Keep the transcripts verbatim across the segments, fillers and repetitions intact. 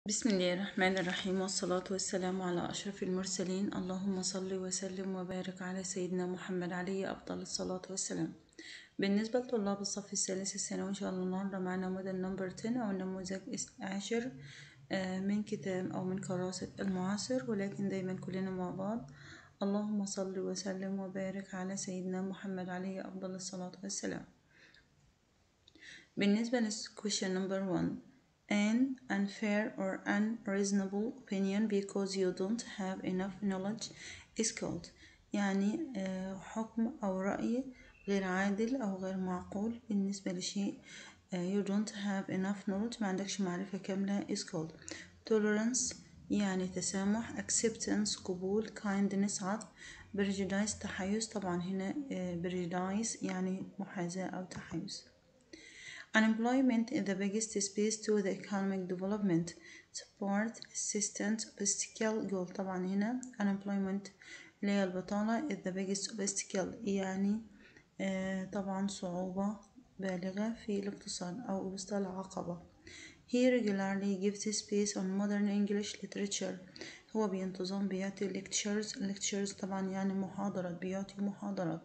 بسم الله الرحمن الرحيم، والصلاة والسلام على أشرف المرسلين. اللهم صل وسلم وبارك على سيدنا محمد عليه أفضل الصلاة والسلام. بالنسبة لطلاب الصف الثالث الثانوي إن شاء الله النهاردة معنا موديل نمبر عشرة أو النموذج العاشر من كتاب أو من كراسة المعاصر، ولكن دايما كلنا مع بعض. اللهم صل وسلم وبارك على سيدنا محمد عليه أفضل الصلاة والسلام. بالنسبة للquestion number one, an unfair or unreasonable opinion because you don't have enough knowledge is called. يعني حكم أو رأي غير عادل أو غير معقول بالنسبة لشيء you don't have enough knowledge، ما عندكش معرفة كاملة is called. tolerance يعني تسامح، acceptance قبول، kindness عطف، prejudice تحيز. طبعا هنا prejudice يعني محاذاة أو تحيز. Unemployment is the biggest space to the economic development. Support, assistance, obstacle goal. طبعا هنا unemployment اللي هي البطالة is the biggest obstacle يعني آه طبعا صعوبة بالغة في الاقتصاد أو obstacle عقبة. He regularly gives space on modern English literature. هو بانتظام بيعطي lectures. lectures طبعا يعني محاضرات، بيعطي محاضرات.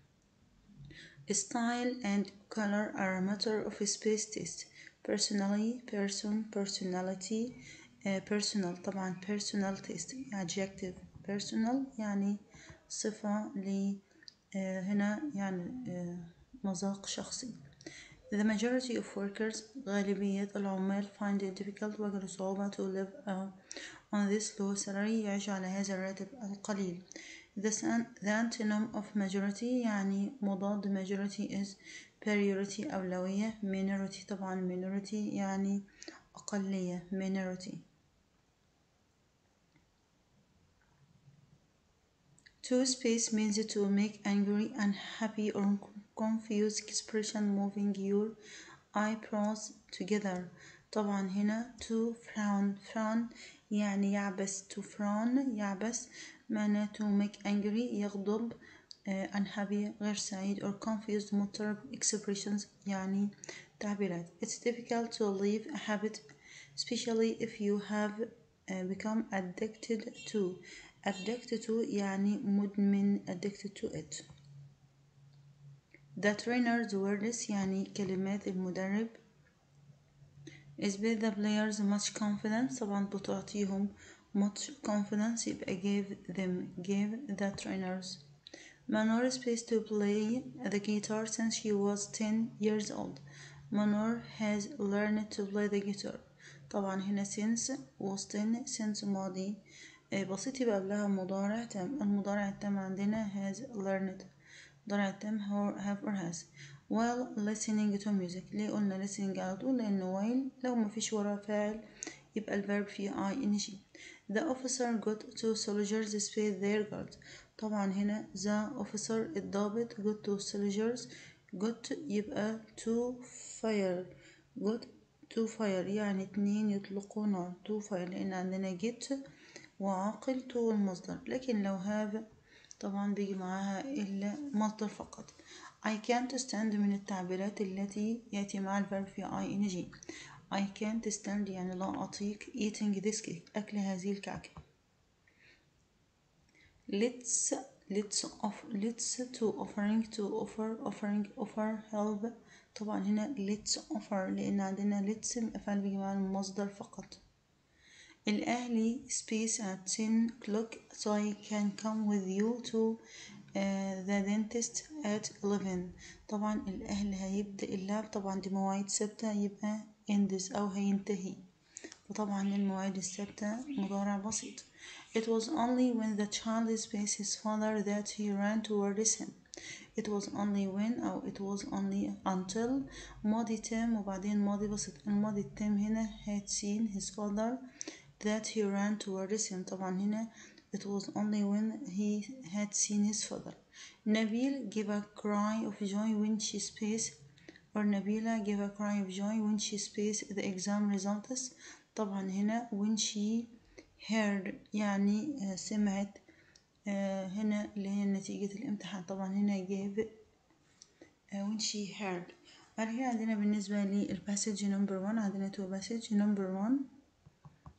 Style and color are a matter of space taste. Personally, person, personality, uh, personal طبعا personal taste adjective. personal يعني صفة ل uh, هنا يعني uh, مذاق شخصي. The majority of workers غالبية العمال find it difficult وجدوا صعوبة to live uh, on this low salary يعيش على هذا الراتب القليل. The, the antonym of majority يعني مضاد majority is priority أولوية. minority طبعا minority يعني أقلية minority. To space means to make angry, unhappy or confused expression moving your eyebrows together. طبعا هنا to frown. frown يعني يعبس. to frown يعبس معناه to make angry يغضب. uh, unhappy غير سعيد or confused مضطرب expressions يعني تعبيرات. It's difficult to leave a habit especially if you have uh, become addicted to. addicted to يعني مدمن addicted to it. The trainer's words يعني كلمات المدرب. is with the players much confidence. طبعا بتعطيهم much confidence يبقى gave them gave the trainers. Manor space to play the guitar since she was ten years old. Manor has learned to play the guitar. طبعا هنا since was ten since ماضي بسيط يبقى قبلها مضارع تام. المضارع التام عندنا has learned. المضارع التام have or has. while listening to music. ليه قلنا listening على طول؟ لأنه while لو مفيش ورا فاعل يبقى الفيرب فيه ing. The officer got two soldiers space their guard. طبعا هنا the officer الضابط got two soldiers. got يبقى to fire. got to fire يعني اتنين يطلقوا نار. to fire لأن عندنا get وعاقل to المصدر، لكن لو have طبعا بيجي معاها إلا مصدر فقط. I can't stand من التعبيرات التي يأتي مع الفيرب في ing. I can't stand يعني لا أطيق eating this cake أكل هذه الكعكة. let's let's off let's to offering to offer offering offer help. طبعا هنا let's offer لأن عندنا let's الأفعال بيجي معاها المصدر فقط. الأهلي space at ten o'clock so I can come with you to uh, the dentist at eleven. طبعا الأهل هيبدأ اللعب. طبعا دي مواعيد ثابتة يبقى ends أو هينتهي، وطبعا المواعيد الثابتة مضارع بسيط. It was only when the child spaced his father that he ran towards him. It was only when أو it was only until ماضي تام وبعدين ماضي بسيط. الماضي التام هنا had seen his father that he ran towards him. طبعا هنا it was only when he had seen his father. Nabil gave a cry of joy when she spaced or Nabila gave a cry of joy when she spaced the exam results. طبعا هنا when she heard يعني سمعت هنا اللي هي نتيجة الامتحان. طبعا هنا gave when she heard. بعد كده عندنا بالنسبة للباسج نمبر one عندنا تو باسج. نمبر one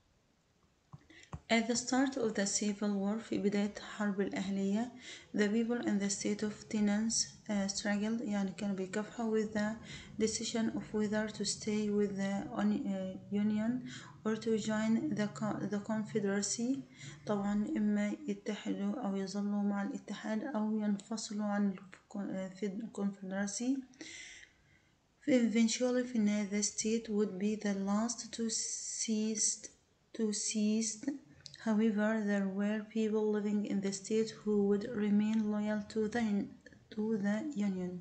At the start of the Civil War في بداية الحرب الأهلية the people in the state of Tennessee uh, struggled يعني كانوا بيكافحوا with the decision of whether to stay with the uh, Union or to join the, the Confederacy. طبعا إما يتحدوا أو يظلوا مع الاتحاد أو ينفصلوا عن الكونفدراسي. Eventually في النهاية the state would be the last to cease to cease. However, there were people living in the state who would remain loyal to the to the Union.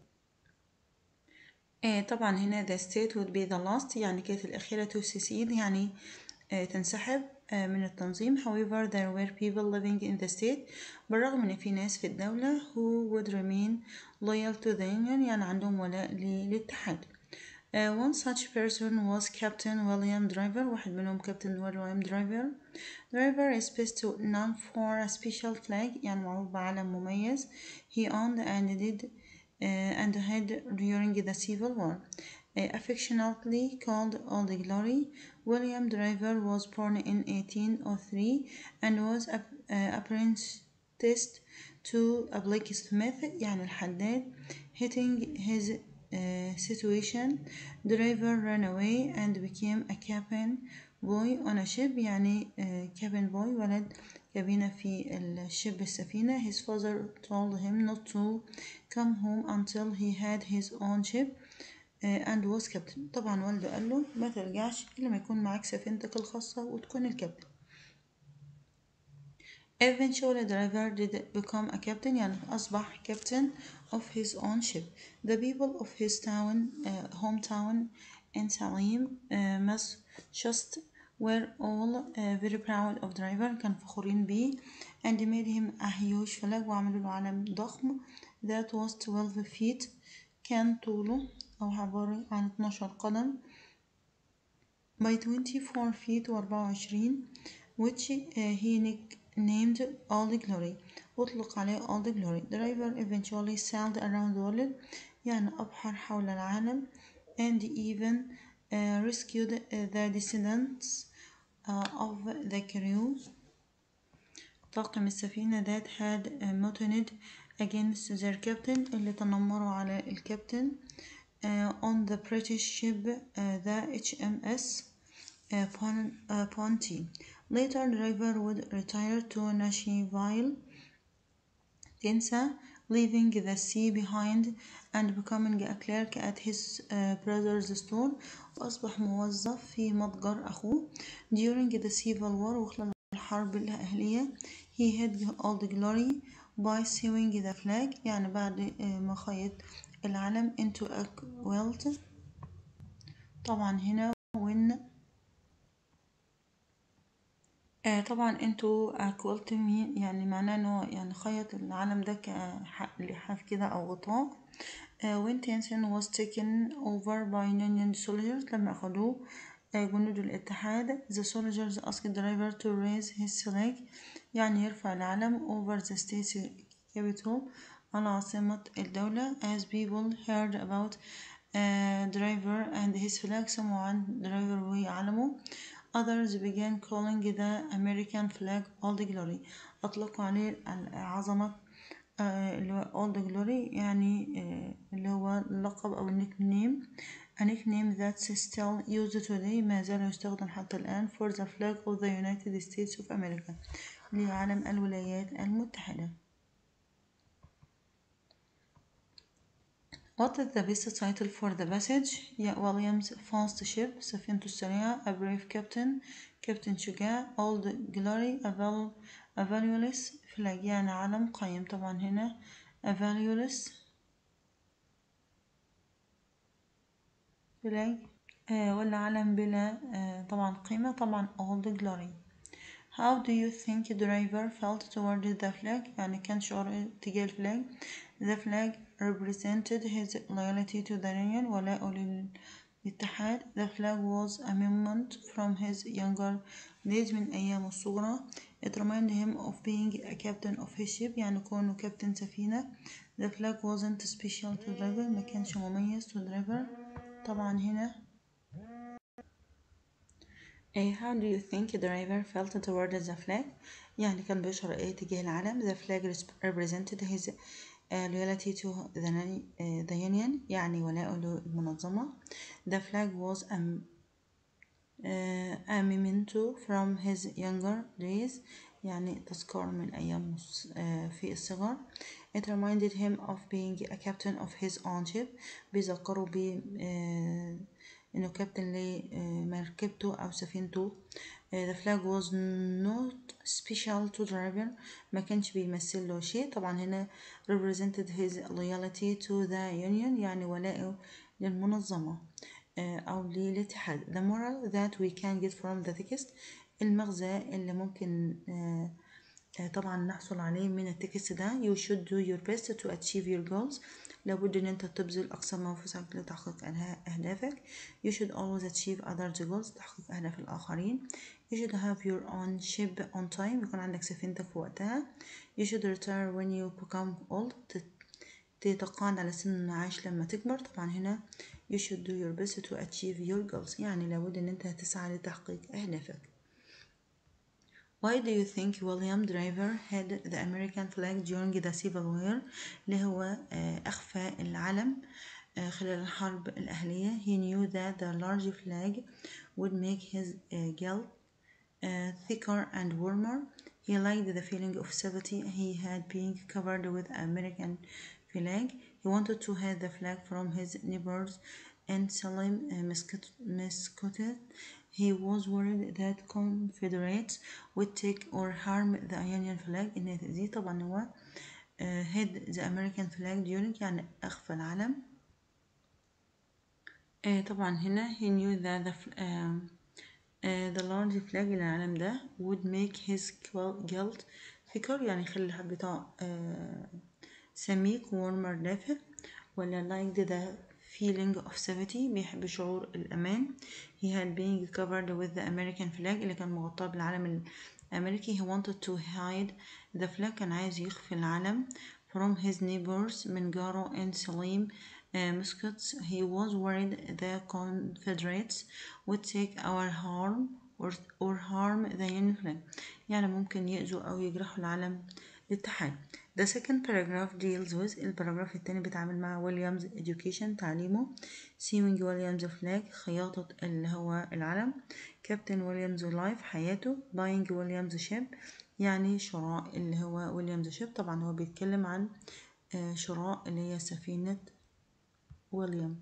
آه طبعا هنا the state would be the last يعني كانت الأخيرة to secede يعني آه تنسحب آه من التنظيم. However, there were people living in the state بالرغم إن في ناس في الدولة who would remain loyal to the Union يعني عندهم ولاء للاتحاد. Uh, one such person was Captain William Driver. واحد منهم كابتن ويليام درايفر. Driver is best known for a special flag يعني معروف بعلم مميز he owned and did uh, and had during the Civil War. Uh, affectionately called Old Glory, William Driver was born in eighteen oh three and was apprenticed to a blacksmith يعني الحداد. Hitting his Uh, situation, driver ran away and became a cabin boy on a ship يعني uh, cabin boy ولد كابينة في الشب السفينة. His father told him not to come home until he had his own ship uh, and was captain. طبعا والده قال له ما ترجعش إلا ما يكون معاك سفينتك الخاصة وتكون الكابتن. Eventually driver did become a captain يعني أصبح captain of his own ship. The people of his town, uh, hometown in Salim, uh, Massachusetts were all uh, very proud of driver كان فخورين بيه and made him a huge flag وعملوا له علم ضخم that was twelve feet كان طوله أو عبارة عن اتناشر قدم by twenty-four feet وأربعة وعشرين which uh, he named Old Glory أطلق عليه Old Glory. Driver eventually sailed around the world يعني أبحر حول العالم and even uh, rescued uh, the descendants uh, of the crew طاقم السفينة that had uh, mutinied against their captain اللي تنمروا على الكابتن uh, on the British ship uh, the H M S uh, Pon uh, Ponty. Later, Driver would retire to Nashville, Tennessee, leaving the sea behind and becoming a clerk at his uh, brother's store. وأصبح موظف في متجر أخوه. During the Civil War وخلال الحرب الأهلية he had Old Glory by sewing the flag يعني بعد ما خيط العلم into a quilt. طبعا هنا when آه طبعا انتوا كوالت يعني معناه انه يعني خيط العلم ده كلحاف كده او غطاء. آه when Tennyson was taken over by Union soldiers لما اخدوه آه جنود الاتحاد the soldiers asked driver to raise his flag يعني يرفع العلم over the state capital على عاصمة الدولة. as people heard about uh, driver and his flag سمعوا عن driver وعلمه others began calling the American flag Old Glory أطلقوا عليه عظمة اللي هو Old Glory يعني اللي هو اللقب أو النيك نيم a nickname that's still used today ما زال يستخدم حتى الآن for the flag of the United States of America لعلم الولايات المتحدة. What is the best title for the passage? Yeah, William's fast ship سفينته السريعة a brave captain كابتن شجاع Old Glory a, val a valueless flag يعني علم قيم. طبعا هنا a valueless flag آه ولا علم بلا آه طبعا قيمة طبعا Old Glory. How do you think driver felt toward the flag يعني كان شعور تجاه الفلاج. The flag represented his loyalty to the Union ولاءه للاتحاد. The flag was a moment from his younger days من أيامه الصغرى. It reminded him of being a captain of his ship يعني كونه كابتن سفينة. The flag wasn't special to driver ما كانش مميز to driver. طبعا هنا Eh, how do you think the driver felt toward the flag؟ يعني كان بيشعر ايه تجاه العلم. The flag represented his uh, loyalty to the, uh, the union، يعني ولاءه للمنظمة. The flag was a, uh, a memento from his younger days، يعني تذكار من أيام uh, في الصغر. It reminded him of being a captain of his own ship، بيذكره ب uh, إنه كابتن لمركبته أو سفينته. The flag was not special to driver، ما كانش بيمثل له شيء. طبعا هنا represented his loyalty to the union، يعني ولائه للمنظمة أو للاتحاد. The moral that we can get from the text، المغزى اللي ممكن طبعا نحصل عليه من التكست ده. You should do your best to achieve your goals، لابد ان انت تبذل اقصى ما وسعك لتحقيق اهدافك. You should always achieve others goals، تحقيق اهداف الاخرين. You should have your own ship on time، يكون عندك سفينتك في وقتها. You should retire when you become old، تتقاعد على سن المعاش لما تكبر. طبعا هنا you should do your best to achieve your goals، يعني لابد ان انت تسعى لتحقيق اهدافك. Why do you think William Driver had the American flag during the Civil War؟ اللي هو أخفى العلم خلال الحرب الأهلية. He knew that the large flag would make his guilt thicker and warmer. He liked the feeling of safety he had being covered with American flag. He wanted to hide the flag from his neighbors and Salem Mascot. He was worried that Confederates would take or harm the Union flag. إن دي طبعا هو uh, hid the American flag during، يعني أخفى العلم. uh, طبعا هنا he knew that the, uh, uh, the large flag العلم ده would make his guilt thicker، يعني يخلي الحرب بتاعه uh, سميك warmer دافئ. ولا liked the feeling of safety، بيحب شعور الأمان. He had been covered with the American flag، اللي كان مغطاه بالعلم الأمريكي. He wanted to hide the flag، كان عايز يخفي العلم from his neighbors، من جاره in Salem Mascot. He was worried the Confederates would take our harm or, or harm the Union flag، يعني ممكن يأذوا أو يجرحوا العلم الاتحاد. The second paragraph deals with، الباراجراف التاني بيتعامل مع ويليامز education، تعليمه. Sewing ويليامز flag، خياطة اللي هو العلم. كابتن ويليامز لايف، حياته. buying ويليامز ship، يعني شراء اللي هو ويليامز ship. طبعا هو بيتكلم عن شراء اللي هي سفينة ويليام.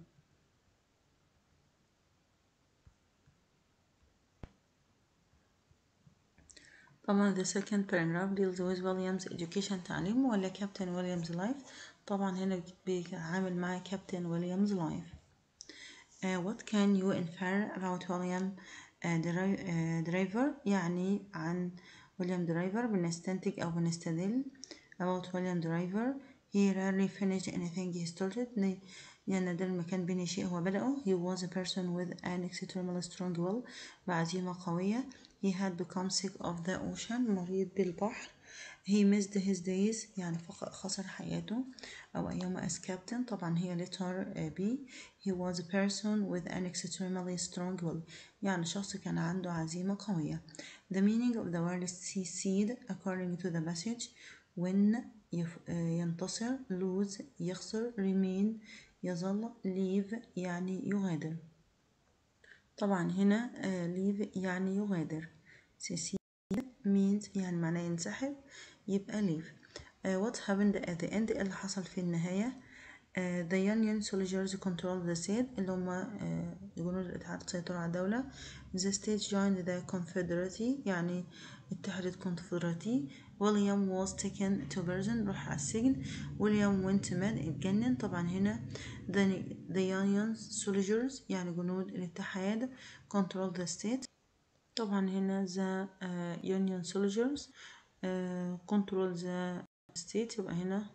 طبعا the second paragraph deals with William's education، تعليمه. ولا كابتن ويليامز لايف، طبعا هنا بيتعامل مع كابتن ويليامز لايف. Uh, what can you infer about William uh, Driver؟ يعني عن ويليام درايفر بنستنتج أو بنستدل. about William Driver، he rarely finished anything he started، يعني ده ما كان بين شيء هو بدأه. he was a person with an extremely strong will، بعزيمة قوية. he had become sick of the ocean، مريض بالبحر. he missed his days، يعني خسر حياته أو أيامه as captain. طبعا هي letter B. he was a person with an extremely strong will، يعني شخص كان عنده عزيمة قوية. the meaning of the word succeed according to the passage: win ينتصر، lose يخسر، remain يظل، leave يعني يغادر. طبعا هنا leave يعني يغادر. succeed means يعني معناه ينسحب، يبقى leave. uh, what happened at the end، اللي حصل في النهاية. uh, the Union soldiers controlled the state، اللي هم uh, جنود الاتحاد سيطروا على الدولة. the state joined the confederacy، يعني اتحدت confederacy. William was taken to prison، راح على السجن. William went mad، اتجنن. طبعا هنا the, the Union soldiers يعني جنود الاتحاد controlled the state. طبعا هنا the uh, Union soldiers uh, control the state، يبقى هنا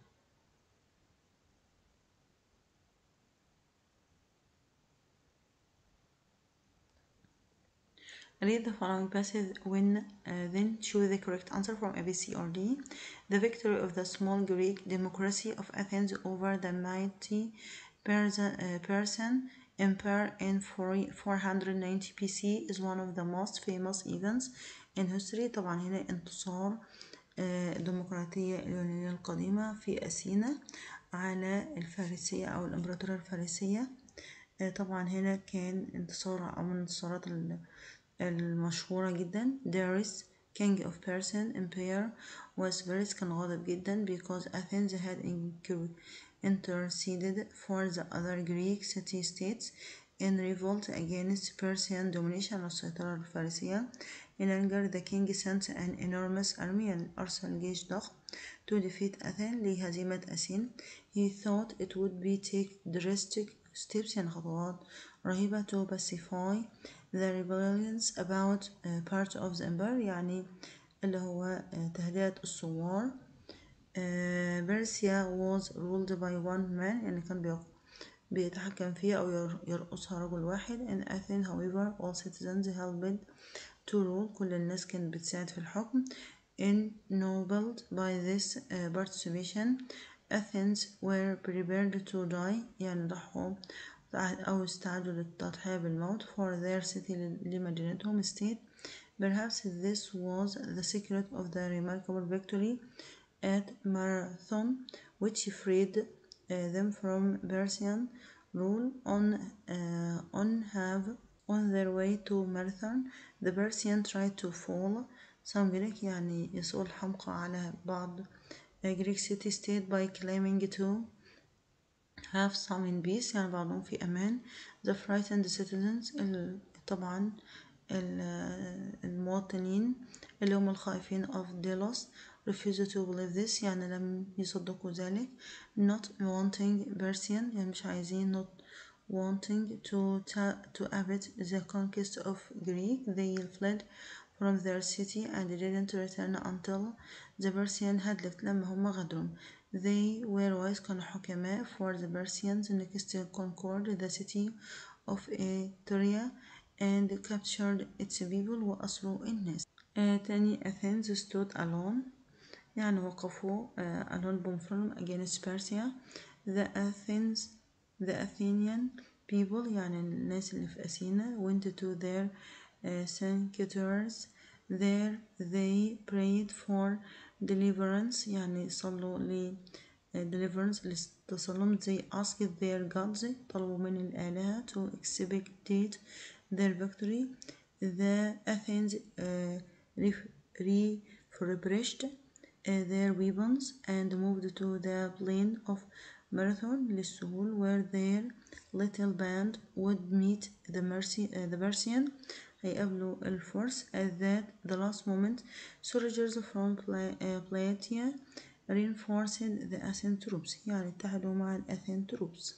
read the following passage when uh, then choose the correct answer from A, B, C or D. The victory of the small Greek democracy of Athens over the mighty Persian Empire in four hundred ninety B C is one of the most famous events in history. طبعا هنا انتصار الديمقراطية اليونانية القديمة في أثينا على الفارسية أو الإمبراطورية الفارسية. طبعا هنا كان انتصار أو من الانتصارات المشهورة جدا. Darius King of Persian Empire was very كان غاضب جدا because Athens had interceded for the other Greek city-states in revolt against Persian domination على السيطرة الفارسية. In anger, the king sent an enormous army يعني أرسل جيش ضخم to defeat Athens لهزيمة أثين. He thought it would be take drastic steps يعني خطوات رهيبة to pacify the rebellions about uh, part of the empire يعني اللي هو uh, تهدئة الثوار. uh, Persia was ruled by one man يعني كان بيتحكم فيها أو يرقصها رجل واحد. In Athens however all citizens helped to rule كل الناس كانت بتساعد في الحكم. Ennobled by this uh, participation Athens were prepared to die يعني ضحوا أو استعدوا للتضحية بالموت for their city لمدينتهم state. Perhaps this was the secret of the remarkable victory at Marathon which freed uh, them from Persian rule. On uh, on have on their way to Marathon the Persians tried to fall some Greek يعني يسوء الحمقى على بعض Greek city state by claiming to have some in peace يعني بعضهم في أمان. The frightened citizens طبعا المواطنين اللي هم الخائفين of Delos refused to believe this يعني لم يصدقوا ذلك. Not wanting Persian يعني مش عايزين not wanting to to abet the conquest of Greek they fled from their city and didn't return until the Persian had left لما هم غدروا. They were wise كانوا حكماء for the Persians next conquered the city of Etruria and captured its people وأسروا الناس. آه تاني Athens stood alone يعني وقفوا uh, alone بمفردهم against Persia. The Athens the Athenian people يعني الناس اللي في أثينا went to their uh, sanctuaries. There they prayed for deliverance يعني صلوا ل deliverance للتسلم. They asked their gods طلبوا من الآلهة to expectate their victory. The Athens uh, refurbished uh, their weapons and moved to the plain of Marathon للسهول where their little band would meet the mercy uh, the Persian هيقابلوا الفرس. At that the last moment soldiers from Plataea reinforced the Athenian troops يعني اتحدوا مع ال Athenian troops.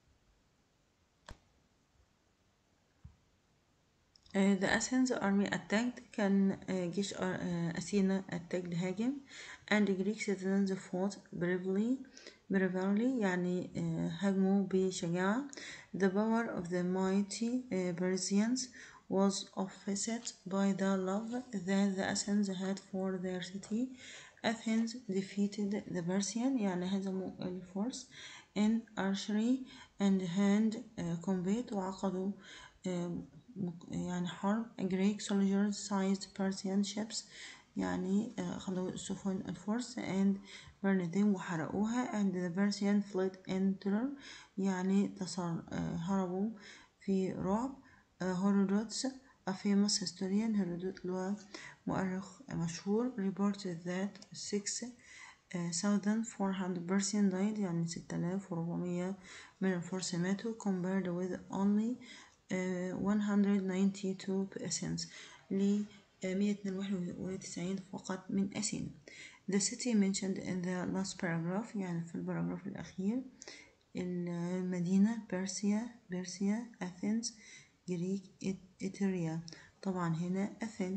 Uh, the Athens army attacked كان uh, جيش uh, أثينا attacked هاجم and Greek citizens fought bravely bravely يعني uh, هاجموا بشجاعة. The power of the mighty uh, Persians was offset by the love that the Athens had for their city. Athens defeated the Persian يعني هزموا الفرس in archery and hand uh, combat وعقدوا uh, يعني حرب. Greek soldiers seized Persian ships يعني أخذوا السفن الفرس and burned them وحرقوها and the Persian fled in terror يعني تصر هربوا في رعب. Herodotus a famous historian هيرودوت اللي هو مؤرخ مشهور reported that six thousand four hundred Persians died يعني ستة آلاف وأربعمية من الفرس ماتوا compared with only uh, one hundred ninety-two Athens ل مية اتنين وتسعين فقط من أثينا. The city mentioned in the last paragraph يعني في الباراجراف الأخير المدينة بيرسيا بيرسيا أثينز جريك إتريا. طبعا هنا أثين.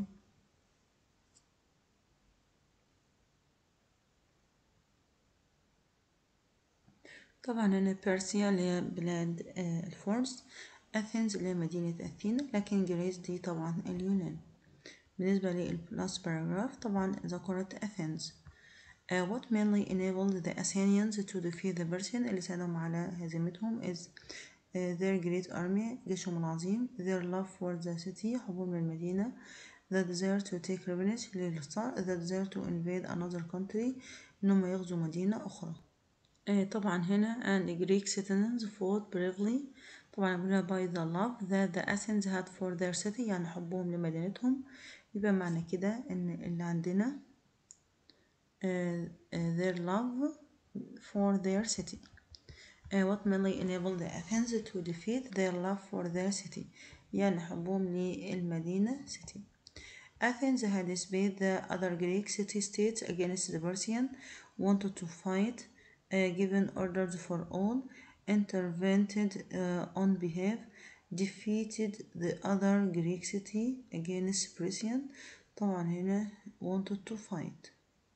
طبعا هنا بيرسيا اللي هي بلاد الفرس. أثينز اللي هي مدينة أثينا لكن جريس دي طبعا اليونان. بالنسبة لللاست باراجراف طبعا ذكرت أثينز. Uh, what mainly enabled the Athenians to defeat the Persians اللي ساعدهم على هزيمتهم is their great army جيشهم العظيم. their love for the city حبهم للمدينة. the desire to take revenge للصار. the desire to invade another country إنهم يغزوا مدينة أخرى. آه طبعا هنا and Greek citizens fought bravely. طبعا بنقولها by the love that the Athens had for their city يعني حبهم لمدينتهم. يبقى معنى كده إن اللي عندنا آه آه their love for their city. Uh, what mainly enabled the Athens to defeat their love for their city يعني حبهم للمدينة city. Athens had displayed the other Greek city-states against the Persian, wanted to fight, uh, given orders for all, intervened uh, on behalf, defeated the other Greek city against Persian. طبعا هنا wanted to fight.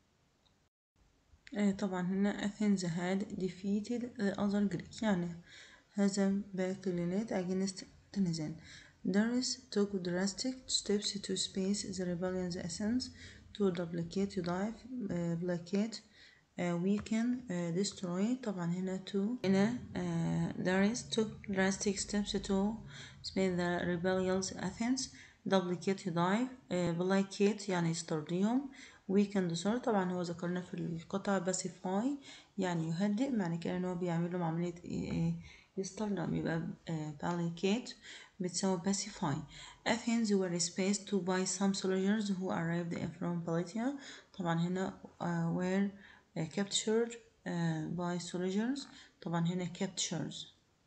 آه طبعا هنا Athens had defeated the other Greek يعني هزم باقي البلاد against Tunisian. Darius took drastic steps to space the rebellion's essence to duplicate, يضاعف, uh, placate, uh, weaken, uh, destroy. طبعا هنا to هنا uh, Darius took drastic steps to space the rebellion's Athens. duplicate يضاعف, uh, placate يعني يسترضيهم. weekend صار طبعا هو ذكرنا في القطع pacify يعني يهدئ معنى كده ان هو بيعمل لهم عملية يسترضم يبقى placate بتساوي pacify. Athens were spaced to by some soldiers who arrived from Politia. طبعا هنا uh, were uh, captured uh, by soldiers. طبعا هنا captures.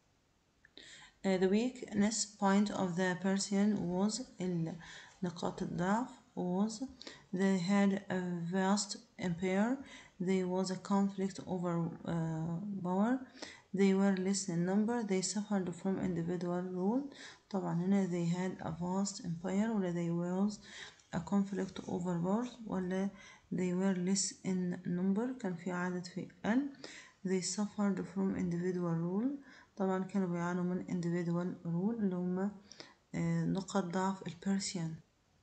Uh, the weakness point of the Persian was نقاط الضعف was they had a vast empire. There was a conflict over uh, power. They were less in number. They suffered from individual rule. طبعا هنا they had a vast empire ولا they was a conflict over power ولا they were less in number كان في عدد في أقل. They suffered from individual rule. طبعا كانوا بيعانوا من individual rule اللي هما نقاط ضعف البرسيان.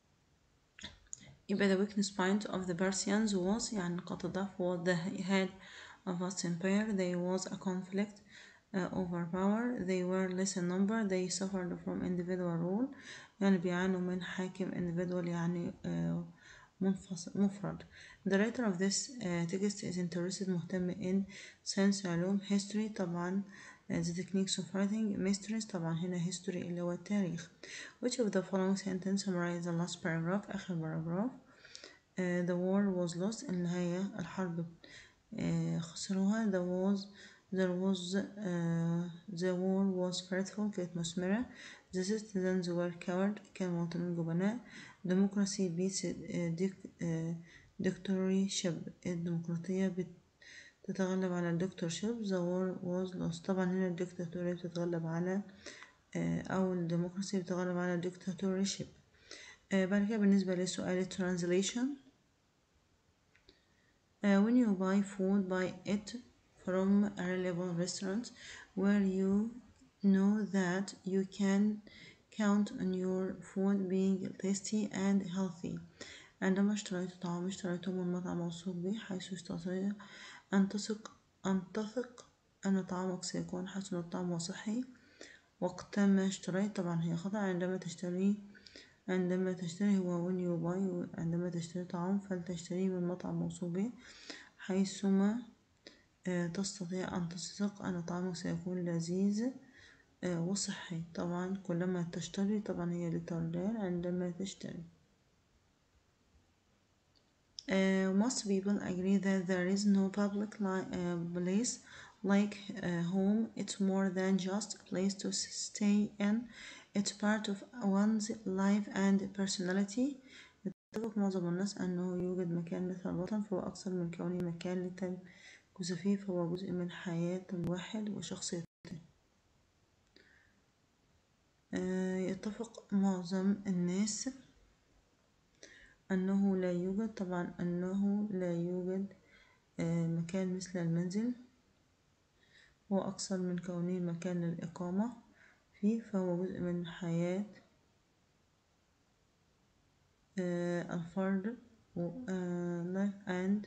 يبقى the weakness point of the Persians was يعني نقاط الضعف was they had a vast empire. There was a conflict uh, over power. They were less in number. They suffered from individual rule يعني بيعانوا من حاكم individual يعني uh, منفصل مفرد. The writer of this uh, text is interested مهتم in science علوم history طبعا uh, the techniques of writing mysteries طبعا هنا history اللي هو التاريخ. Which of the following sentence summarize the last paragraph آخر paragraph. uh, the war was lost النهاية الحرب uh, خسروها. the was there was uh, the war was fruitful كانت مثمرة. the citizens were coward كان مواطنين جبناء. democracy beats uh, dictatorship الديمقراطية بتتغلب على الدكتورشيب. the war was lost طبعا هنا الدكتاتورية بتتغلب على uh, أو الديمقراطية بتتغلب على الدكتاتورشيب. uh, بعد كده بالنسبة لسؤال translation uh, when you buy food buy it from a reliable restaurant where you know that you can count on your food being tasty and healthy. عندما اشتريت طعام اشتريته من مطعم موثوق به حيث استطيع أن تثق أن تثق أن طعامك سيكون حسن الطعم وصحي. وقتما اشتريت طبعا هي خطأ. عندما تشتري عندما تشتري هو when you buy عندما تشتري طعام فلتشتريه من مطعم موثوق به حيثما تستطيع أن تثق أن طعامك سيكون لذيذ وصحي. طبعا كلما تشتري طبعا هي لتردان عندما تشتري. Uh, most people agree that there is no public li- uh, place like uh, home. It's more than just a place to stay in. It's part of one's life and personality. يتفق معظم الناس أنه يوجد مكان مثل الوطن فهو أكثر من كونه مكان لتمكث فيه فهو جزء من حياة الواحد وشخصيته. uh, يتفق معظم الناس أنه لا يوجد طبعا أنه لا يوجد مكان مثل المنزل هو أكثر من كونه مكان للإقامة فيه فهو جزء من حياة الفرد life and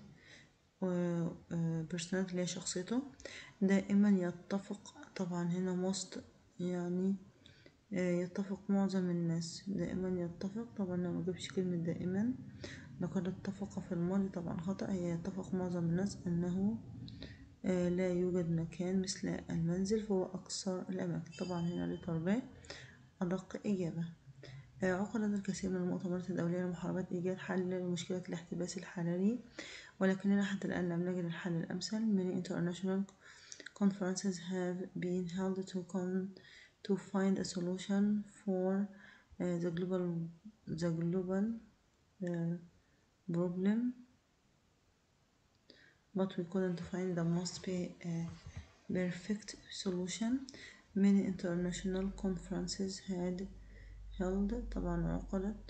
personality اللي هي شخصيته. دائما يتفق طبعا هنا most يعني يتفق معظم الناس. دائما يتفق، طبعا أنا مجيبش كلمة دائما. لقد اتفق في الماضي طبعا خطأ، هي يتفق معظم الناس أنه لا يوجد مكان مثل المنزل، فهو أكثر الأماكن. طبعا هنا لتربية أدق إجابة. عقدت الكثير من المؤتمرات الدولية لمحاربة إيجاد حل لمشكلة الاحتباس الحراري، ولكننا حتى الآن لم نجد الحل الأمثل. Many international conferences have been held to come to find a solution for uh, the global the global uh, problem, but we couldn't find the most uh, perfect solution. Many international conferences had held طبعا عقدت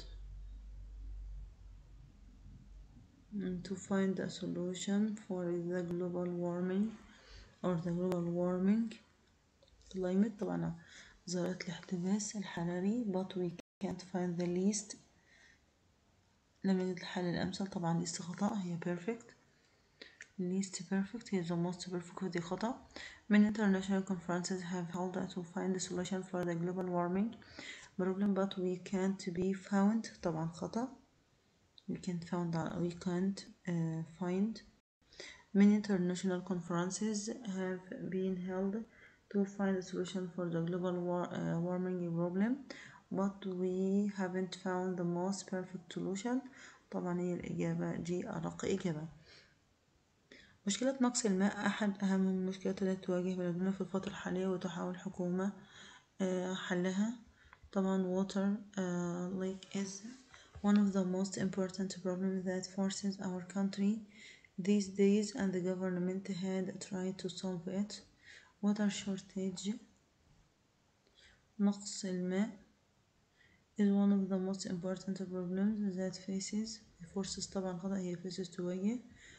to find a solution for the global warming or the global warming climate. طبعا ظاهرة الاحتباس الحراري but we can't find the least، لم نجد الحل الأمثل. طبعا least خطأ، هي perfect. least perfect هي the most perfect، دي خطأ. Many international conferences have held to find a solution for the global warming problem but we can't be found. طبعا خطأ، we can't found we can't uh, find. Many international conferences have been held to find a solution for the global war, uh, warming problem but we haven't found the most perfect solution. طبعا هي الإجابة دي أدق إجابة. مشكلة نقص الماء أحد أهم المشكلات التي تواجه بلدنا في الفترة الحالية، وتحاول الحكومة حلها. طبعا water uh, leak is one of the most important problems that forces our country these days and the government had tried to solve it. Water shortage نقص الماء is one of the most important problems that faces forces طبعا خطأ، هي faces تواجه.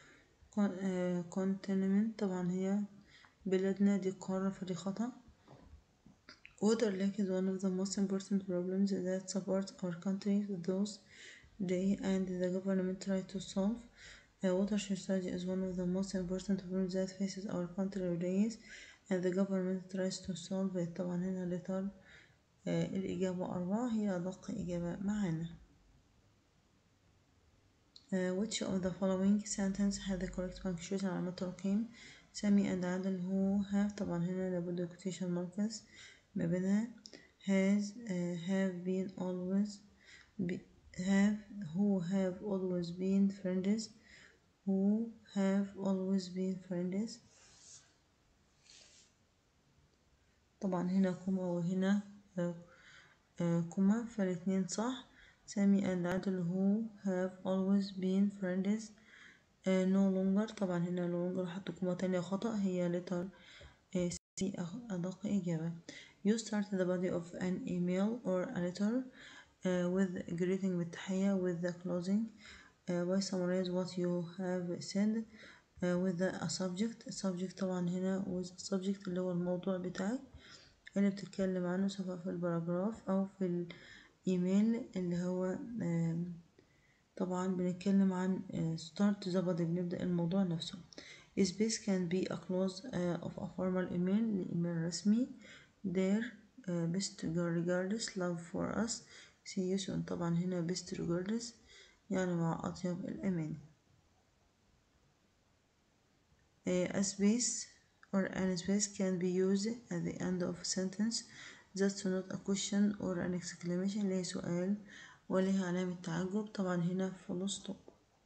continent طبعا هي بلادنا، دي قارة، فدي خطأ. Water leak is one of the most important problems that support our country those days and the government try to solve. Uh, water shortage is one of the most important problems that faces our country nowadays and the government tries to solve it. طبعا هنا لتر uh, الإجابة أربعة هي أدق إجابة معانا. uh, which of the following sentence has the correct punctuation على الترقيم؟ سامي and عادل who have، طبعا هنا لابد quotation marks ما بينها. has uh, have been always be, have who have always been friends who have always been friends. طبعا هنا كوما وهنا آه آه كوما، فالاتنين صح. سامي and عادل who have always been friends آه no longer، طبعا هنا no longer حط كوما تانية خطأ، هي letter آه C أدق إجابة. You start the body of an email or a letter uh, with greeting بالتحية with the closing uh, by summarize what you have said uh, with the, a subject. subject طبعا هنا with a subject اللي هو الموضوع بتاعك اللي بتتكلم عنه سواء في الباراجراف أو في الإيميل اللي هو uh, طبعا بنتكلم عن uh, start the body، بنبدأ الموضوع نفسه. Space can be a close uh, of a formal email لإيميل رسمي. Their uh, best regards love for us see you soon. طبعا هنا best regards يعني مع أطيب الأماني. A space or an space can be used at the end of a sentence that's not a question or an exclamation، ليه سؤال وليه علامة تعجب. طبعا هنا full stop.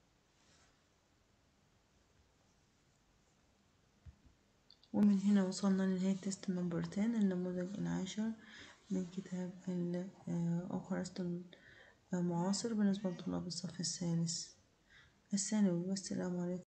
ومن هنا وصلنا لنهاية تيست نمبر عشرة، النموذج العاشر من كتاب أوكارست المعاصر بالنسبة لطلاب الصف الثالث الثانوي. والسلام عليكم.